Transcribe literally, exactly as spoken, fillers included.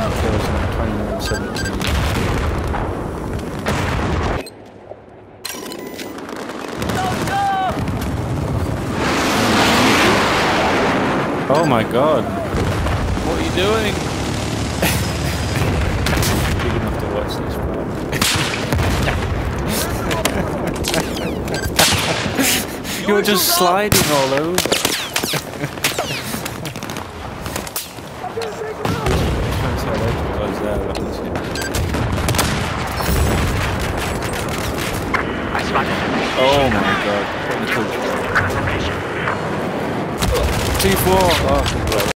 kills now, twenty-nine seventeen. Oh my god. What are you doing? Big enough to watch this part. You're just sliding all over. Oh my god. T four. Oh.